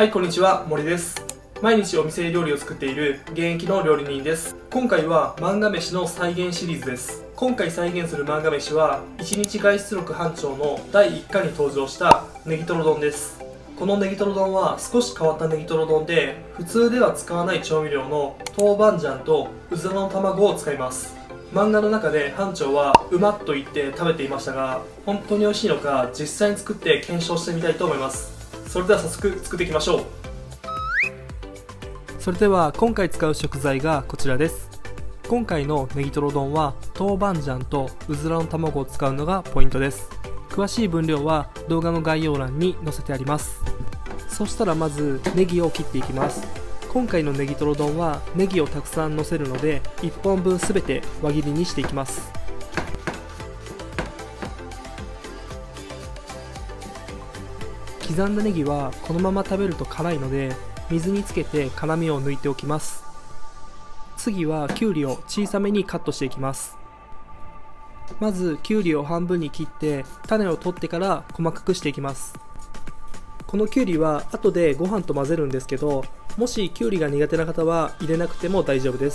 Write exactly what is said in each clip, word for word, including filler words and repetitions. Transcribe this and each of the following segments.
はい、こんにちは、森です。毎日お店で料理を作っている現役の料理人です。今回は漫画飯の再現シリーズです。今回再現する漫画飯はいちにち外出録班長のだいいっかに登場したネギトロ丼です。このネギトロ丼は少し変わったネギトロ丼で、普通では使わない調味料の豆板醤とうずらの卵を使います。漫画の中で班長はうまっと言って食べていましたが、本当に美味しいのか実際に作って検証してみたいと思います。それでは早速作っていきましょう。それでは今回使う食材がこちらです。今回のネギトロ丼は豆板醤とうずらの卵を使うのがポイントです。詳しい分量は動画の概要欄に載せてあります。そしたらまずネギを切っていきます。今回のネギトロ丼はネギをたくさん乗せるのでいっぽんぶんすべて輪切りにしていきます。刻んだネギはこのまま食べると辛いので水につけて辛みを抜いておきます。次はきゅうりを小さめにカットしていきます。まずきゅうりを半分に切って種を取ってから細かくしていきます。このきゅうりは後でご飯と混ぜるんですけど、もしきゅうりが苦手な方は入れなくても大丈夫です。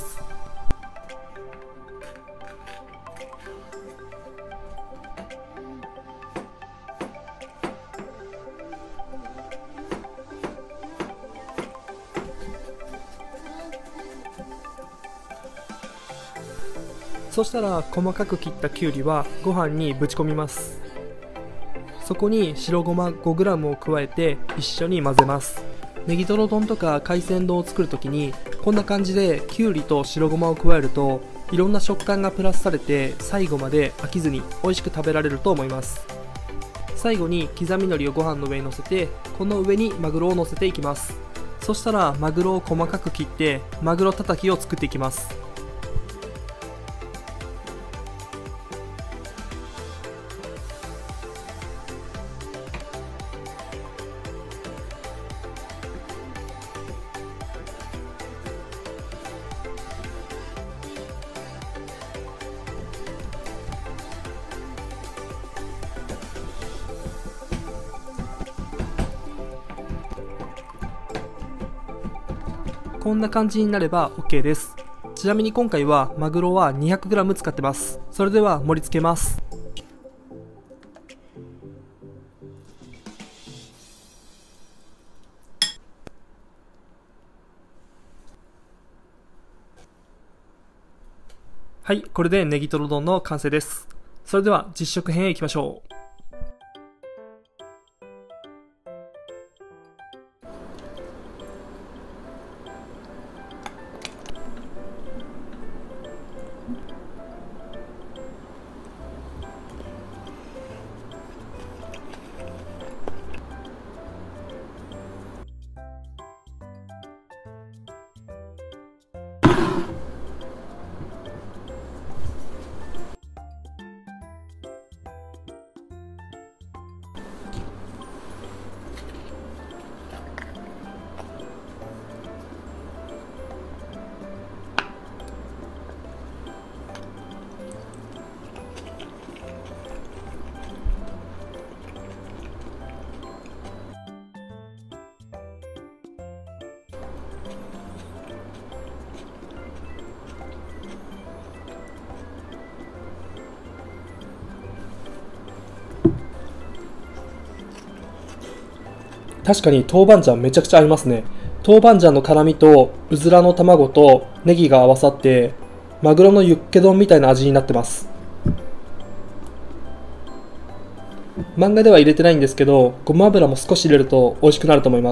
そしたら細かく切ったきゅうりはご飯にぶち込みます。そこに白ごま ごグラム を加えて一緒に混ぜます。ネギトロ丼とか海鮮丼を作るときにこんな感じできゅうりと白ごまを加えるといろんな食感がプラスされて最後まで飽きずに美味しく食べられると思います。最後に刻み海苔をご飯の上に乗せてこの上にマグロを乗せていきます。そしたらマグロを細かく切ってマグロたたきを作っていきます。こんな感じになれば OK です。ちなみに今回はマグロは にひゃくグラム 使ってます。それでは盛り付けます。はい、これでネギトロ丼の完成です。それでは実食編へ行きましょう。確かに豆板醤めちゃくちゃ合いますね。豆板醤の辛みとうずらの卵とネギが合わさってマグロのユッケ丼みたいな味になってます。漫画では入れてないんですけどごま油も少し入れると美味しくなると思います。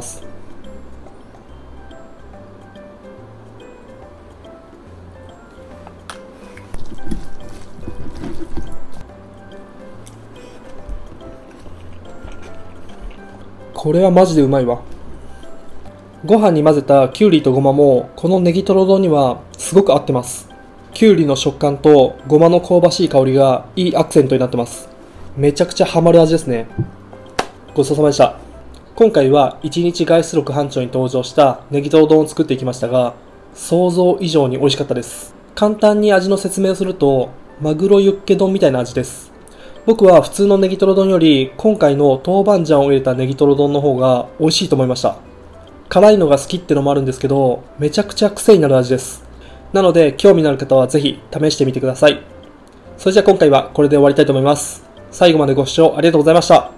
これはマジでうまいわ。ご飯に混ぜたきゅうりとごまもこのネギトロ丼にはすごく合ってます。きゅうりの食感とごまの香ばしい香りがいいアクセントになってます。めちゃくちゃハマる味ですね。ごちそうさまでした。今回はいちにち外出録班長に登場したネギトロ丼を作っていきましたが、想像以上に美味しかったです。簡単に味の説明をするとマグロユッケ丼みたいな味です。僕は普通のネギトロ丼より今回の豆板醤を入れたネギトロ丼の方が美味しいと思いました。 辛いのが好きってのもあるんですけど、めちゃくちゃ癖になる味です。なので興味のある方はぜひ試してみてください。それじゃあ今回はこれで終わりたいと思います。最後までご視聴ありがとうございました。